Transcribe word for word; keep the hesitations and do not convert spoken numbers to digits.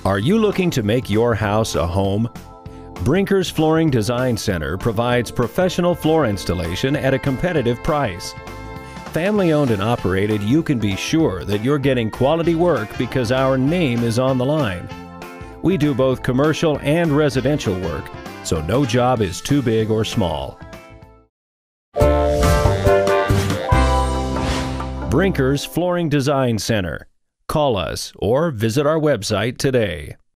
Are you looking to make your house a home? Brinkers Flooring Design Center provides professional floor installation at a competitive price. Family owned and operated, you can be sure that you're getting quality work because our name is on the line. We do both commercial and residential work, so no job is too big or small. Brinkers Flooring Design Center. Call us or visit our website today.